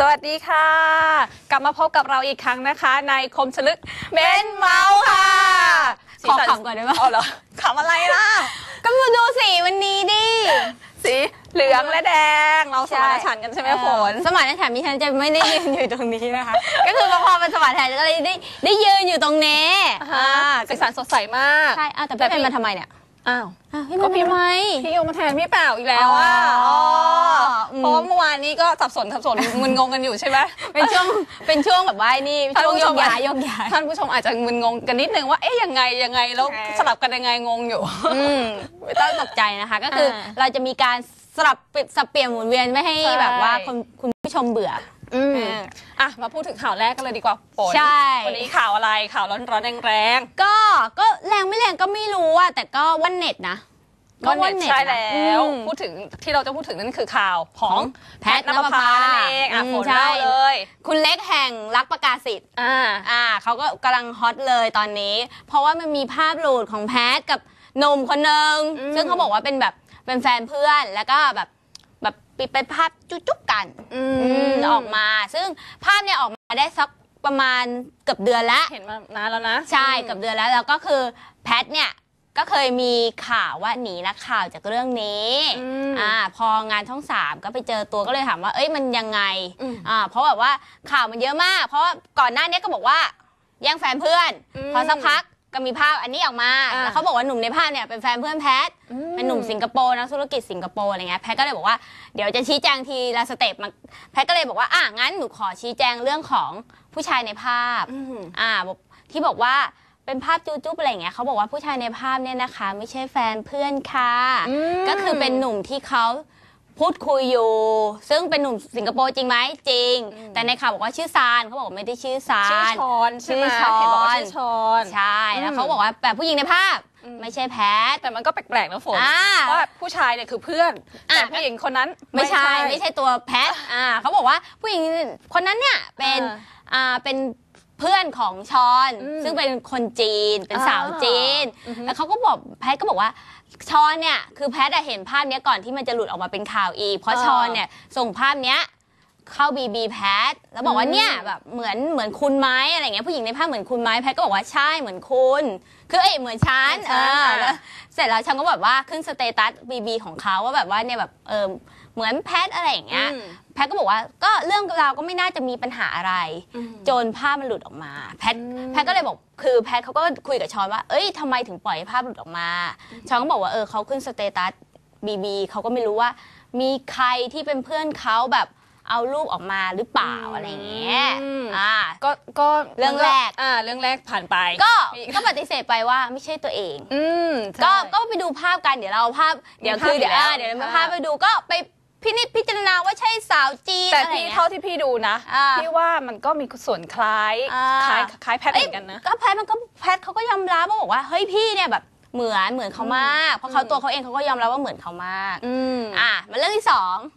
วัสดีค่ะกลับมาพบกับเราอีกครั้งนะคะในคมฉลึกเม้นเมาส์ค่ะขอขำก่อนได้ไหมอ๋อเหรอขำอะไรล่ะก็มาดูสีวันนี้ดิสีเหลืองและแดงเราสมานฉันท์กันใช่ไหมฝนสมานฉันท์มิฉันจะไม่ได้ยืนอยู่ตรงนี้นะคะ ก็คือพอเป็นสมานฉันท์ก็เลยได้ยืนอยู่ตรงนี้สีสันสดใสมากใช่แต่พี่เป็นมาทำไมเนี่ยอ้าวพี่เป็นทำไมพี่เอามาแทนพี่เปล่าอีกแล้วอ่ะเพราะเมื่อวานนี้ก็สับสนมึนงงกันอยู่ใช่ไหมเป็นช่วงแบบว่านี่ช่วงโยกย้ายท่านผู้ชมอาจจะมึนงงกันนิดนึงว่าเอ๊ะยังไงแล้วสลับกันยังไงงงอยู่ไม่ต้องตกใจนะคะก็คือเราจะมีการสับเปลี่ยนหมุนเวียนไม่ให้แบบว่าคุณผู้ชมเบื่อมาพูดถึงข่าวแรกกันเลยดีกว่าฝนวันนี้ข่าวอะไรข่าวร้อนแรงก็แรงไม่แรงก็ไม่รู้อะแต่ก็วันเน็ตนะก็วันเน็ตใช่แล้วพูดถึงที่เราจะพูดถึงนั่นคือข่าวของแพทย์ณปภานั่นเองฝนเล่าเลยคุณเล็กแห่งรักประกาศสิทธิ์เขาก็กำลังฮอตเลยตอนนี้เพราะว่ามันมีภาพหลุดของแพทย์กับหนุ่มคนนึงซึ่งเขาบอกว่าเป็นแฟนเพื่อนแล้วก็แบบเป็นภาพจุ๊บกันออกมาซึ่งภาพเนี่ยออกมาได้สักประมาณเกือบเดือนแล้วเห็นมานานแล้วนะใช่เกือบเดือนแล้วก็คือแพทเนี่ยก็เคยมีข่าวว่าหนีนักข่าวจากเรื่องนี้พองานช่อง3ก็ไปเจอตัวก็เลยถามว่าเอ้ยมันยังไงเพราะแบบว่าข่าวมันเยอะมากเพราะก่อนหน้านี้ก็บอกว่าแย่งแฟนเพื่อนพอสักพักก็มีภาพอันนี้ออกมาแล้วเขาบอกว่าหนุ่มในภาพเนี่ยเป็นแฟนเพื่อนแพทเป็นหนุ่มสิงคโปร์นักธุรกิจสิงคโปร์อะไรเงี้ยแพทก็เลยบอกว่าเดี๋ยวจะชี้แจงทีละสเต็ปมาแพทก็เลยบอกว่างั้นหนูขอชี้แจงเรื่องของผู้ชายในภาพที่บอกว่าเป็นภาพจู๊บอะไรเงี้ยเขาบอกว่าผู้ชายในภาพเนี่ยนะคะไม่ใช่แฟนเพื่อนค่ะก็คือเป็นหนุ่มที่เขาพูดคุยอยู่ซึ่งเป็นหนุ่มสิงคโปร์จริงไหมจริงแต่ในข่าวบอกว่าชื่อซานเขาบอกว่าไม่ได้ชื่อซานชื่อชอนเห็นบอกว่าชื่อชอนใช่แล้วเขาบอกว่าแบบผู้หญิงในภาพไม่ใช่แพทแต่มันก็แปลกๆนะฝนว่าผู้ชายเนี่ยคือเพื่อนแต่ผู้หญิงคนนั้นไม่ใช่ตัวแพทเขาบอกว่าผู้หญิงคนนั้นเนี่ยเป็นเพื่อนของชอนซึ่งเป็นคนจีนเป็นสาวจีนแล้วเขาก็บอกแพทก็บอกว่าชอนเนี่ยคือแพทเห็นภาพนี้ก่อนที่มันจะหลุดออกมาเป็นข่าวอีกเพราะชอนเนี่ยส่งภาพเนี้ยเข้าบีแพทแล้วบอกว่าเนี่ยแบบเหมือนคุณไหมอะไรเงี้ยผู้หญิงในภาพเหมือนคุณไหมแพทก็บอกว่าใช่เหมือนคุณคือเหมือนฉันแล้วเสร็จแล้วฉันก็แบบว่าขึ้นสเตตัสบีของเขาว่าแบบว่าเนี่ยแบบเหมือนแพทอะไรอย่างเงี้ยแพทก็บอกว่าก็เรื่องราวก็ไม่น่าจะมีปัญหาอะไรจนภาพมันหลุดออกมาแพทก็เลยบอกคือแพทเขาก็คุยกับชอนว่าเอ้ยทำไมถึงปล่อยให้ภาพหลุดออกมาชอนก็บอกว่าเขาขึ้นสเตตัสบีเขาก็ไม่รู้ว่ามีใครที่เป็นเพื่อนเขาแบบเอารูปออกมาหรือเปล่าอะไรอย่างเงี้ยก็เรื่องแรกผ่านไปก็ปฏิเสธไปว่าไม่ใช่ตัวเองก็ไปดูภาพกันเดี๋ยวเราภาพเดี๋ยวมาภาพไปดูก็ไปพิจารณาว่าใช่สาวจีนแต่พี่เท่าที่พี่ดูนะพี่ว่ามันก็มีส่วนคล้ายแพทเหมือนกันนะก็แพทเขาก็ยอมรับบอกว่าเฮ้ยพี่เนี่ยแบบเหมือนเขามากเพราะตัวเขาเองเขาก็ยอมรับว่าเหมือนเขามากมาเรื่องที่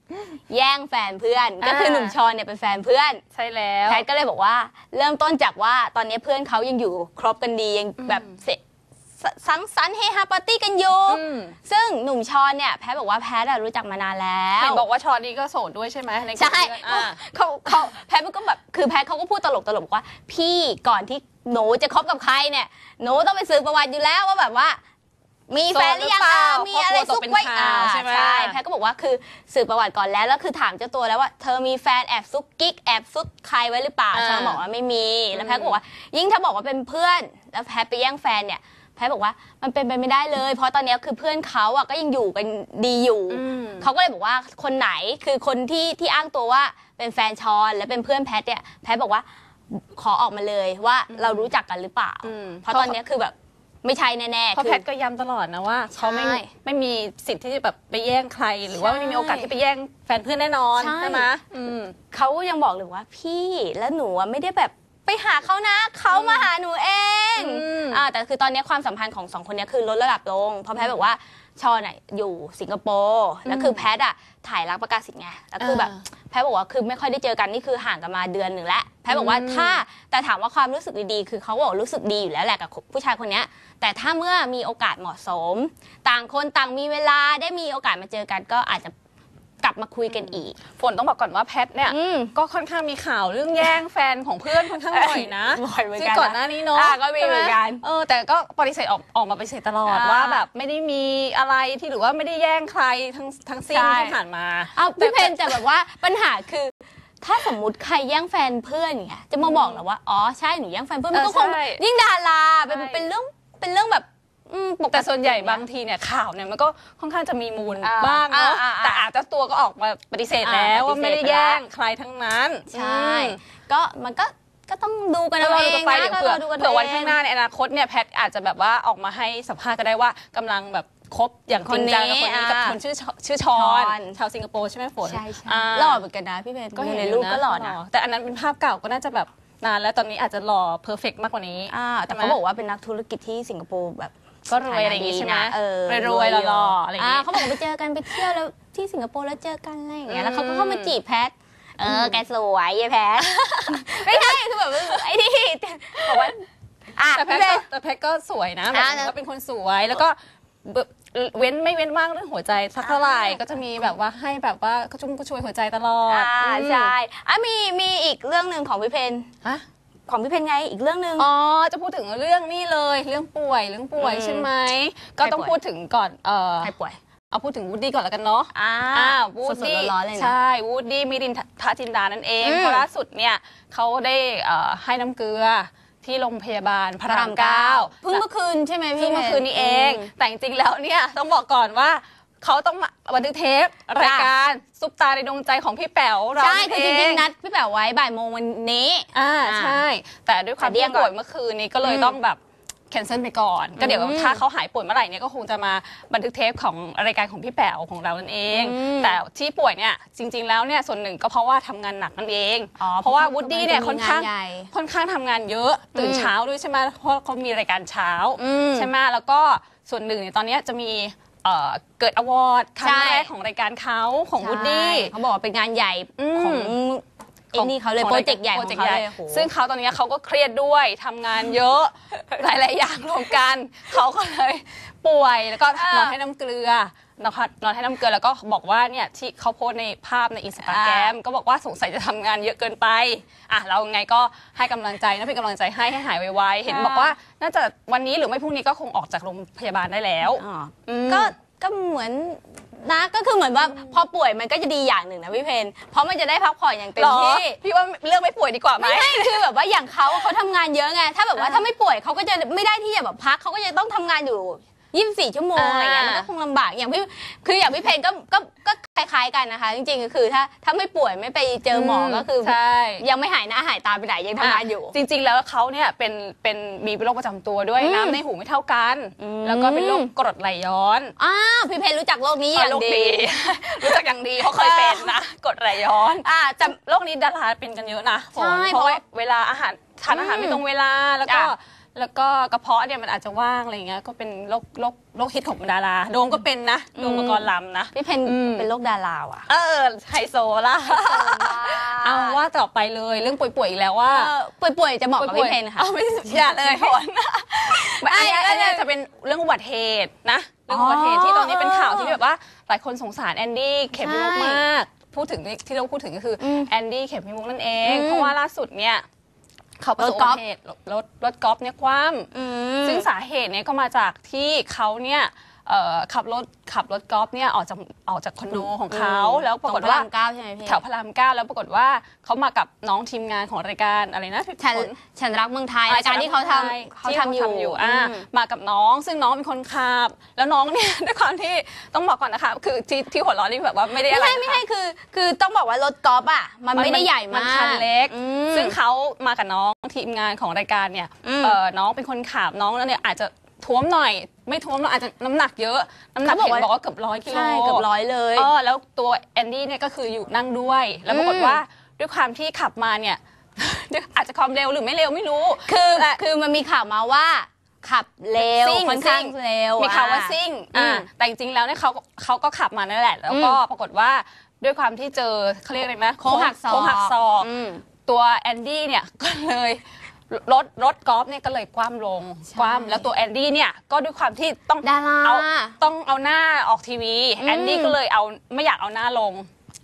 2แย่งแฟนเพื่อนก็คือหนุ่มชอนเนี่ยเป็นแฟนเพื่อนใช่แล้วแพทก็เลยบอกว่าเริ่มต้นจากว่าตอนนี้เพื่อนเขายังอยู่ครบกันดียังแบบสังสรรค์เฮฮาปาร์ตี้กันอยู่ซึ่งหนุ่มชอนเนี่ยแพทบอกว่าแพทรู้จักมานานแล้วเห็นบอกว่าชอนนี่ก็โสดด้วยใช่ไหมใช่เขาแพทก็แบบคือแพทเขาก็พูดตลกว่าพี่ก่อนที่หนูจะคบกับใครเนี่ยหนูต้องไปสืบประวัติอยู่แล้วว่าแบบว่ามีแฟนหรือยังมีอะไรซุกไว้ใช่แพทก็บอกว่าคือสืบประวัติก่อนแล้วคือถามเจ้าตัวแล้วว่าเธอมีแฟนแอบซุกกิ๊กแอบซุกใครไว้หรือเปล่าชอนบอกว่าไม่มีแล้วแพทก็บอกว่ายิ่งถ้าบอกว่าเป็นเพื่อนแล้วแพทไปแย่งแฟนเนี่ยแพทบอกว่ามันเป็นไปไม่ได้เลยเพราะตอนนี้คือเพื่อนเขาก็ยังอยู่กันดีอยู่เขาก็เลยบอกว่าคนไหนคือคนที่อ้างตัวว่าเป็นแฟนชอนและเป็นเพื่อนแพทเนี่ยแพทบอกว่าขอออกมาเลยว่าเรารู้จักกันหรือเปล่าเพราะตอนนี้คือแบบไม่ใช่แน่ๆเพราะแพทก็ย้ำตลอดนะว่าเขาไม่มีสิทธิ์ที่จะแบบไปแย่งใครหรือว่าไม่มีโอกาสที่ไปแย่งแฟนเพื่อนแน่นอนใช่ไหมเขายังบอกเลยว่าพี่แล้วหนูไม่ได้แบบไปหาเขานะเขามาหาหนูเองแต่คือตอนนี้ความสัมพันธ์ของ2คนนี้คือลดระดับลงเพราะแพทบอกว่าชอนอยู่สิงคโปร์แล้วคือแพทถ่ายรักประกาศสิทธิ์ไงแล้วคือแบบแพทบอกว่าคือไม่ค่อยได้เจอกันนี่คือห่างกันมาเดือนหนึ่งแล้วแพทบอกว่าแต่ถามว่าความรู้สึกดีๆคือเขาบอกรู้สึกดีอยู่แล้วแหละกับผู้ชายคนนี้แต่ถ้าเมื่อมีโอกาสเหมาะสมต่างคนต่างมีเวลาได้มีโอกาสมาเจอกันก็อาจจะกลับมาคุยกันอีกฝนต้องบอกก่อนว่าแพทเนี่ยก็ค่อนข้างมีข่าวเรื่องแย่งแฟนของเพื่อนค่อนข้างบ่อยนะซึ่งก่อนหน้านี้เนาะก็มีเหมือนกันแต่ก็ปฏิเสธออกมาปฏิเสธตลอดว่าแบบไม่ได้มีอะไรที่หรือว่าไม่ได้แย่งใครทั้งสิ้นที่ผ่านมาพี่เพนแต่แบบว่าปัญหาคือถ้าสมมุติใครแย่งแฟนเพื่อนเนี่ยจะมาบอกเหรอว่าอ๋อใช่หนูแย่งแฟนเพื่อนมันก็คงยิ่งดาราเป็นเรื่องแบบแต่ส่วนใหญ่บางทีเนี่ยข่าวเนี่ยมันก็ค่อนข้างจะมีมูลบ้างเนาะแต่อาจจะตัวก็ออกมาปฏิเสธแล้วว่าไม่ได้แย่งใครทั้งนั้นใช่ก็มันก็ต้องดูกันเอาเองนะเผื่อวันข้างหน้าในอนาคตเนี่ยแพทอาจจะแบบว่าออกมาให้สัมภาษณ์ก็ได้ว่ากำลังแบบคบอย่างจริงจังกับคนนี้กับคนชื่อชอนชาวสิงคโปร์ใช่ไหมฝนใช่หล่อเหมือนกันนะพี่เพนก็เห็นในรูปก็หล่อนะแต่อันนั้นเป็นภาพเก่าก็น่าจะแบบนานแล้วตอนนี้อาจจะหล่อเพอร์เฟกต์มากกว่านี้แต่เขาบอกว่าเป็นนักธุรกิจที่สิงคโปร์แบบก็รวยอะไรอย่างงี้ใช่ไหมรวยหล่ออะไรอย่างงี้เขาบอกไปเจอกันไปเที่ยวแล้วที่สิงคโปร์แล้วเจอกันอะไรอย่างเงี้ยแล้วเขาก็เข้ามาจีบแพทแกสวยยายแพทไม่ใช่คือแบบไอ้นี่บอกว่าแต่แพทก็สวยนะก็เป็นคนสวยแล้วก็ไม่เว้นว่างเรื่องหัวใจสักเท่าไหร่ก็จะมีแบบว่าให้แบบว่าก็ชุ่มก็ช่วยหัวใจตลอดใช่มีอีกเรื่องหนึ่งของพี่เพนของพี่เพนไงอีกเรื่องหนึ่งจะพูดถึงเรื่องนี้เลยเรื่องป่วยใช่ไหมก็ต้องพูดถึงก่อนใครป่วยเอาพูดถึงวูดดี้ก่อนแล้วกันเนาะวูดดี้ใช่วูดดี้มิรินทจินดานั่นเองเพราะล่าสุดเนี่ยเขาได้ให้น้ำเกลือที่โรงพยาบาลพระราม9 เพิ่งเมื่อคืนใช่ไหมพี่เพิ่งเมื่อคืนนี้เองแต่จริงๆแล้วเนี่ยต้องบอกก่อนว่าเขาต้องมาบันทึกเทปรายการซุปตาในดวงใจของพี่แป๋วเราใช่คือจริงๆนัดพี่แป๋วไว้บ่ายโมงวันนี้ใช่แต่ด้วยความที่ป่วยเมื่อคืนนี้ก็เลยต้องแบบแคนเซิลไปก่อนก็เดี๋ยวถ้าเขาหายป่วยเมื่อไหร่เนี่ยก็คงจะมาบันทึกเทปของรายการของพี่แป๋วของเรานั่นเองแต่ที่ป่วยเนี่ยจริงๆแล้วเนี่ยส่วนหนึ่งก็เพราะว่าทำงานหนักนั่นเองเพราะว่าวูดดี้เนี่ยค่อนข้างทำงานเยอะตื่นเช้าด้วยใช่ไหมเพราะเขามีรายการเช้าใช่ไหมแล้วก็ส่วนหนึ่งตอนนี้จะมีเกิดอวอร์ดครั้งแรกของรายการเขาของวูดดี้เขาบอกว่าเป็นงานใหญ่ของนี่เขาเลยโปรเจกต์ใหญ่ของเขาเลยซึ่งเขาตอนนี้เขาก็เครียดด้วยทำงานเยอะหลายๆอย่างรวมกันเขาก็เลยป่วยแล้วก็นอนให้น้ำเกลือนอนให้น้ำเกลือแล้วก็บอกว่าเนี่ยที่เขาโพสในภาพในอินสตาแกรมก็บอกว่าสงสัยจะทำงานเยอะเกินไปเราไงก็ให้กำลังใจนะเป็นกำลังใจให้หายไวๆเห็นบอกว่าน่าจะวันนี้หรือไม่พรุ่งนี้ก็คงออกจากโรงพยาบาลได้แล้วก็เหมือนนะก็คือเหมือนว่าพอป่วยมันก็จะดีอย่างหนึ่งนะพี่เพนเพราะมันจะได้พักผ่อนอย่างเต็มที่พี่ว่าเรื่องไม่ป่วยดีกว่าไหมไม่คือแบบว่าอย่างเขาทำงานเยอะไงถ้าแบบว่าถ้าไม่ป่วยเขาก็จะไม่ได้ที่จะแบบพักเขาก็จะต้องทำงานอยู่24 ชั่วโมงอะไรเงี้ยมันก็คงลำบากอย่างพี่เพนก็คล้ายๆกันนะคะจริงๆก็คือถ้าไม่ป่วยไม่ไปเจอหมอก็คือยังไม่หายหน้าหายตาไปไหนยังทำงานอยู่จริงๆแล้วเขาเนี่ยมีโรคประจำตัวด้วยน้ำในหูไม่เท่ากันแล้วก็เป็นโรคกรดไหลย้อนพี่เพนรู้จักโรคนี้อย่างดีรู้จักอย่างดีเพราะเคยเป็นนะกรดไหลย้อนแต่โรคนี้ดาราเป็นกันเยอะนะเพราะว่าเวลาทานอาหารไม่ตรงเวลาแล้วก็กระเพาะเนี่ยมันอาจจะว่างอะไรเงี้ยก็เป็นโรคฮิตของดาราโดมก็เป็นนะโดมปกรณ์ลำนะพี่เพนเป็นโรคดาราอ่ะไฮโซล่ะเอาว่าต่อไปเลยเรื่องป่วยๆอีกแล้วว่าป่วยจะบอกกับพี่เพนค่ะไม่อย่าเลยผลอันนี้จะเป็นเรื่องอุบัติเหตุนะเรื่องอุบัติเหตุที่ตอนนี้เป็นข่าวที่แบบว่าหลายคนสงสารแอนดี้เข็มพิมุกมากพูดถึงที่เราพูดถึงก็คือแอนดี้เข็มพิมุกนั่นเองเพราะว่าล่าสุดเนี่ยเขาประสบอุบัติเหตุรถกอล์ฟเนี่ยคว่ำซึ่งสาเหตุเนี่ยก็มาจากที่เขาเนี่ยขับรถกอล์ฟเนี่ยออกจากคอนโดของเขาแล้วปรากฏว่าแถวพระราม 9แล้วปรากฏว่าเขามากับน้องทีมงานของรายการอะไรนะฉันรักเมืองไทยรายการที่เขาทำอยู่มากับน้องซึ่งน้องเป็นคนขับแล้วน้องเนี่ยด้วยความที่ต้องบอกก่อนนะคะคือที่หัวเราะนี่แบบว่าไม่ได้อะไรไม่ใช่คือต้องบอกว่ารถกอล์ฟอ่ะมันไม่ได้ใหญ่มากคันเล็กซึ่งเขามากับน้องทีมงานของรายการเนี่ยน้องเป็นคนขับน้องแล้วเนี่ยอาจจะท้วมหน่อยไม่ท้วมเราอาจจะน้ำหนักเยอะน้ำหนักเห็นบอกว่าเกือบ100 กิโลเกือบ100เลยแล้วตัวแอนดี้เนี่ยก็คืออยู่นั่งด้วยแล้วปรากฏว่าด้วยความที่ขับมาเนี่ยอาจจะความเร็วหรือไม่เร็วไม่รู้คือมันมีข่าวมาว่าขับเร็วค่อนข้างเร็วมีข่าวว่าซิ่งแต่จริงๆแล้วเนี่ยเขาก็ขับมานั่นแหละแล้วก็ปรากฏว่าด้วยความที่เจอเขาเรียกอะไรนะโค้งหักศอกตัวแอนดี้เนี่ยก็เลยรถกอล์ฟเนี่ยก็เลยคว่ำลงแล้วตัวแอนดี้เนี่ยก็ด้วยความที่ต้องเอาหน้าออกทีวีแอนดี้ก็เลยไม่อยากเอาหน้าลง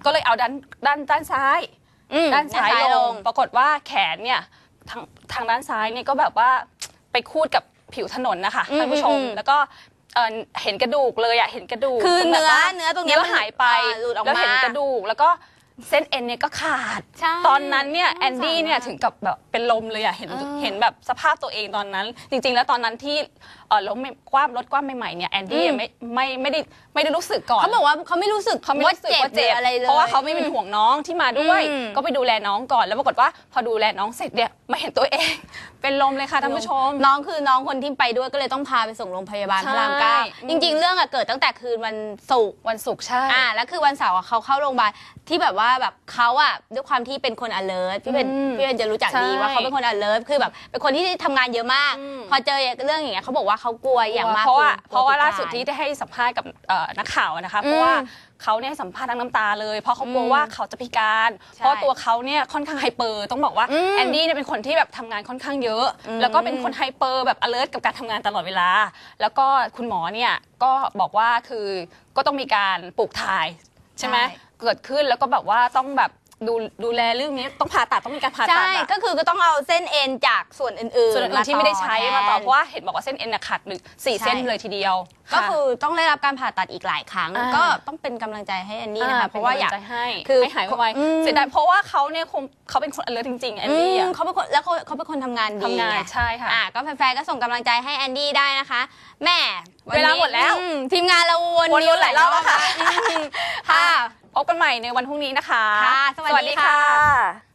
ก็เลยเอาด้านซ้ายด้านซ้ายลงปรากฏว่าแขนเนี่ยทางด้านซ้ายเนี่ยก็แบบว่าไปคูดกับผิวถนนนะคะท่านผู้ชมแล้วก็เห็นกระดูกเลยอะเห็นกระดูกคือเนื้อตรงนี้มันหายไปแล้วเห็นกระดูกแล้วก็เส้นเอ็นเนี่ยก็ขาดตอนนั้นเนี่ยแอนดี้เนี่ยถึงกับแบบเป็นลมเลยอะเห็นแบบสภาพตัวเองตอนนั้นจริงๆแล้วตอนนั้นที่ล้มรถคว่ำใหม่ๆเนี่ยแอนดี้ไม่ได้รู้สึกก่อนเขาบอกว่าเขาไม่รู้สึกว่าเจ็บอะไรเลยเพราะว่าเขาไม่เป็นห่วงน้องที่มาด้วยก็ไปดูแลน้องก่อนแล้วปรากฏว่าพอดูแลน้องเสร็จเนี่ยมาเห็นตัวเองเป็นลมเลยค่ะท่านผู้ชมน้องคนที่ไปด้วยก็เลยต้องพาไปส่งโรงพยาบาลพระรามเก้าจริงๆเรื่องเกิดตั้งแต่คืนวันศุกร์ใช่แล้วคือวันเสาร์เขาเข้าโรงพยาบาลที่แบบว่าแบบเขาด้วยความที่เป็นคน alert พี่เป็นจะรู้จักดีว่าเขาเป็นคน alert คือแบบเป็นคนที่ทำงานเยอะมากพอเจอเรื่องอย่างเงี้ยเขาบอกว่าเขากลัวอย่างมากเพราะว่าล่าสุดที่ได้ให้สัมภาษณ์กับนักข่าวนะคะเพราะว่าเขาเนี่ยสัมภาษณ์ทั้งน้ำตาเลยเพราะเขากลัวว่าเขาจะพิการเพราะตัวเขาเนี่ยค่อนข้างไฮเปอร์ต้องบอกว่าแอนดี้เนี่ยเป็นคนที่แบบทำงานค่อนข้างเยอะแล้วก็เป็นคนไฮเปอร์แบบ alert กับการทำงานตลอดเวลาแล้วก็คุณหมอเนี่ยก็บอกว่าคือก็ต้องมีการปลูกถ่ายใช่ไหมเกิดขึ้นแล้วก็แบบว่าต้องแบบดูแลเรื่องนี้ต้องผ่าตัดต้องมีการผ่าตัดใช่ก็คือก็ต้องเอาเส้นเอ็นจากส่วนอื่นๆที่ไม่ได้ใช้มาต่อเพราะว่าเห็นบอกว่าเส้นเอ็นขาด4 เส้นเลยทีเดียวก็คือต้องได้รับการผ่าตัดอีกหลายครั้งก็ต้องเป็นกำลังใจให้แอนนี่นะคะเพราะว่าอยากให้หายไวๆเสียดายเพราะว่าเขาเนี่ยเขาเป็นคน alert จริงๆแอนดี้เขาเป็นคนแล้วเขาเป็นคนทำงานดีใช่ค่ะก็แฟนๆก็ส่งกำลังใจให้แอนดี้ได้นะคะแม่เวลาหมดแล้วทีมงานเราวนหลายรอบแล้วค่ะค่ะพบกันใหม่ในวันพรุ่งนี้นะคะสวัสดีค่ะ